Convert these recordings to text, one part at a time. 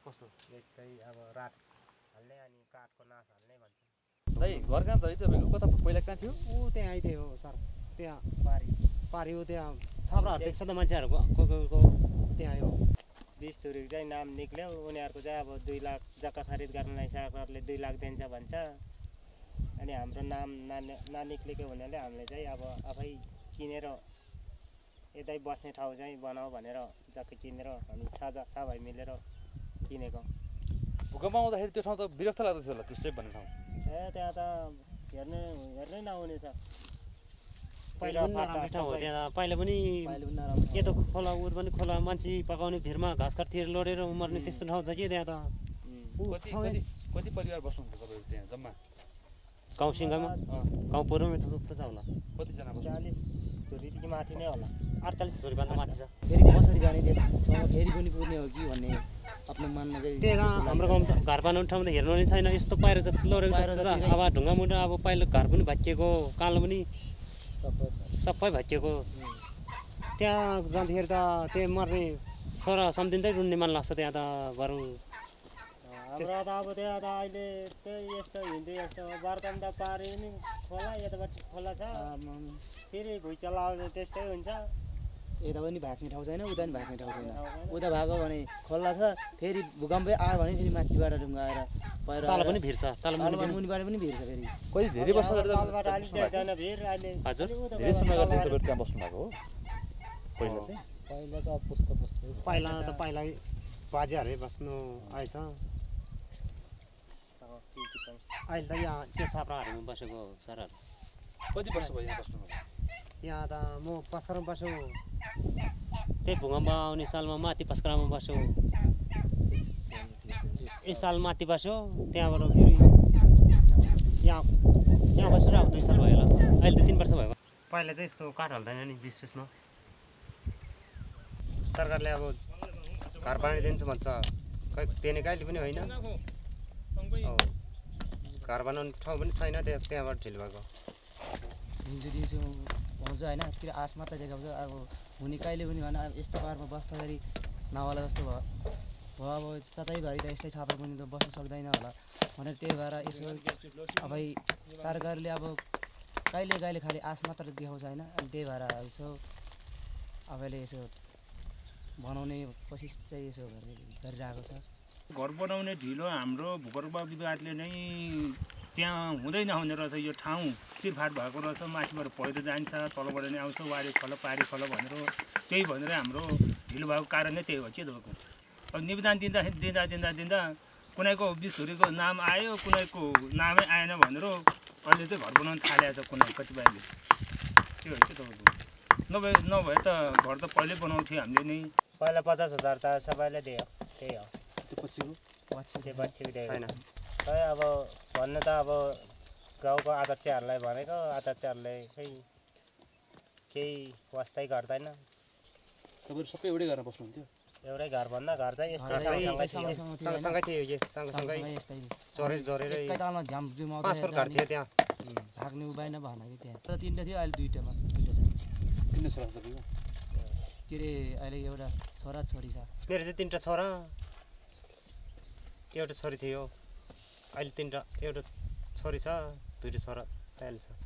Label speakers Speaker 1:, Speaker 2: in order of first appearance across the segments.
Speaker 1: कस्तो
Speaker 2: यस्तै अब रात हाल्ने अनि काठको नास हाल्ने भन्छ
Speaker 1: दाइ घर कहाँ त है तपाईँको कता पहिला कहाँ थियो
Speaker 3: ऊ त्यहाँ आइदिए हो सर त्यहाँ पारी हो त्यहाँ
Speaker 2: छाप्राहरू
Speaker 3: देख्छ त मान्छेहरूको को त्यहाँ आयो
Speaker 2: 20 धुरीको चाहिँ नाम निक्ल्यो उनीहरूको चाहिँ अब 2 लाख जग्गा खरिद गर्नलाई सरकारले 2 लाख दिन्छ भन्छ अनि हाम्रो नाम ननिक्लेको हुनाले हामीले चाहिँ अब आफै किनेर यतै बस्ने ठाउँ चाहिँ बनाऊ भनेर जग्गा किनेर हामी 6 भाइ मिलेर किनेको
Speaker 1: भूकम्प आउँदाखेरि त्यो ठाउँ त विरक्त लाग्दो थियो होला त्यो सेफ भन्ने ठाउँ
Speaker 2: त्यहाँ त हेर्नै नहुने छ
Speaker 3: पहिला पनि नराम्रो ठाउँ हो त्यहाँ पहिला पनि यो त खोला उद पनि खोला मान्छे पकाउने भिरमा घाँस काटतिर लडेर मर्ने त्यस्तो ठाउँ छ कि त्यहाँ त
Speaker 1: कति परिवार बस्नुहुन्छ तपाईँहरू त्यहाँ जम्मा
Speaker 3: गाउँ सिङ्गामा गाउँ पूर्वमा त थुप्रो छ होला
Speaker 1: कतिजना बस्छ
Speaker 2: 40 धुरीदेखि माथि नै होला
Speaker 3: 48 धुरीभन्दा माथि छ
Speaker 4: फेरि कसरी जाने त्यो ठाउँमा फेरि पनि पुग्ने हो कि भन्ने आफ्नो मनमा चाहिँ
Speaker 3: त्यही त हाम्रो गाउँमा त घर बनाउने ठाउँ त हेर्नु नै छैन यस्तो पहिरो चाहिँ लडेको छ अब ढुङ्गा मुन्डा अब पहिलो घर पनि भाँचिएको कालो पनि सबै भाँचिएको त्यहाँ जाँदाखेरि त त्यहाँ मर्ने छोरा सम्झिँदै रुन्ने मन लाग्छ त्यहाँ त बरु
Speaker 2: हाम्रो त अब त्यहाँ त अहिले त्यही यस्तो हिँड्दै यस्तो बर्तन त पारे नि खोला यतापट्टि खोला छ फेरि भुइँचालो आउँछ त्यस्तै हुन्छ
Speaker 4: यता पनि भाग्ने ठाउँ छैन उता पनि भाग्ने ठाउँ छैन उता भएको भने खोला छ फेरि भूकम्पै आयो भने फेरि माथिबाट ढुङ्गा आएर पहिरो
Speaker 3: तल पनि भिर्छ तल
Speaker 4: मुनिबाट पनि भिर्छ फेरि
Speaker 1: कति धेरै वर्ष
Speaker 2: तलबाट अलिक देख्दैन भिर अहिले
Speaker 3: हजुर
Speaker 1: धेरै समय गरी तपाईँहरू त्यहाँ बस्नु भएको हो पहिला चाहिँ
Speaker 4: पहिला त पुस्ता
Speaker 3: पहिला बाजेहरूले बस्नु आएछ अहिले त यहाँ त्यो छाप्राहरूमा बसेको सरहरू
Speaker 1: कति वर्ष भयो यहाँ बस्नु
Speaker 3: यहाँ त म पस्करमा बस्छु त्यही भूकम्प आउने सालमा माथि पस्करामा बस्छु एक साल माथि बस्यो त्यहाँबाट फेरि यहाँ बसेर अब 2 साल भयो होला अहिले त 3 वर्ष भयो पहिला चाहिँ यस्तो काठ हाल्दैन नि बिचमा सरकारले अब घर बनाइदिन्छ भन्छ खै दिने कहिले पनि होइन घर बनाउने ठाउँ पनि छैन त्यहाँबाट ढिलो भएको
Speaker 4: दिन्छु हुन्छ होइन त्यो आश मात्रै देखाउँछ अब हुने कहिले पनि भएन अब यस्तो पाहाडमा बस्दाखेरि नहोला जस्तो भयो अब जतैभरि त यस्तै छाप्रा पनि त बस्न सक्दैन होला भनेर त्यही भएर यसो अब सरकारले अब कहिले खालि आश मात्र देखाउँछ होइन अनि त्यही भएर यसो अबले यसो बनाउने कोसिस चाहिँ यसो गरिरहेको छ
Speaker 5: घर बनाउने ढिलो हाम्रो भूगर्भ विभागले नै त्यहाँ हुँदै नहुने रहेछ यो ठाउँ चिरफाट भएको रहेछ माथिबाट पहिरो जान्छ तलबाट नै आउँछ वारी खोला पारी खोला भनेर त्यही भनेर हाम्रो ढिलो भएको कारण नै त्यही हो के तपाईँको अब निवेदन दिँदा कुनैको 20 धुरीको नाम आयो कुनैको नामै आएन भनेर अहिले चाहिँ घर बनाउन थालेको छ कुनै कतिपयले त्यो हो के तपाईँको नभए त घर त पहिल्यै बनाउँथ्यो हामीले नै
Speaker 2: पहिला 50,000 त सबैले दियो त्यही हो
Speaker 3: त्यो
Speaker 2: पछिको छैन खै अब भन्नु त अब गाउँको अध्यक्षहरूलाई भनेको अध्यक्षहरूले खै केही वास्तै गर्दैन
Speaker 1: तपाईँहरू सबै एउटै घरमा बस्नुहुन्थ्यो
Speaker 2: एउटै घर भन्दा घर चाहिँ
Speaker 3: सँगसँगै थियो सँगसँगै जोरेर 5 घर थियो त्यहाँ
Speaker 4: भाग्ने उपाय नभएन कि त्यहाँ तर 3टा थियो अहिले 2टा छ
Speaker 1: 3 छोरा तपाईँको
Speaker 4: के अरे अहिले एउटा छोरा छोरी छ
Speaker 3: मेरो चाहिँ 3टा छोरा एउटा छोरी थियो अहिले 3टा एउटा छोरी छ 2टा छोरा अहिले छ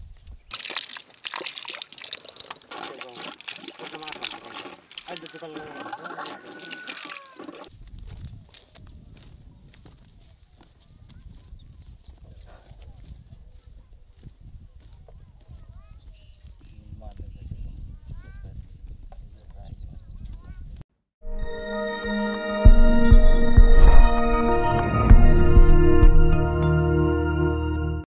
Speaker 3: अहिले